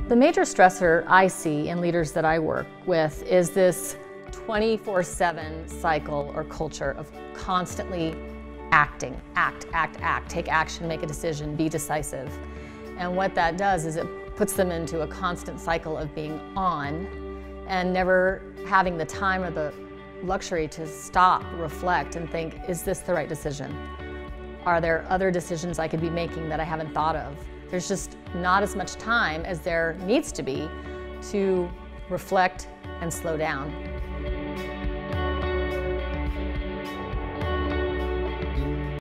The major stressor I see in leaders that I work with is this 24/7 cycle or culture of constantly acting, act, take action, make a decision, be decisive. And what that does is it puts them into a constant cycle of being on and never having the time or the luxury to stop, reflect, and think, is this the right decision? Are there other decisions I could be making that I haven't thought of? There's just not as much time as there needs to be to reflect and slow down.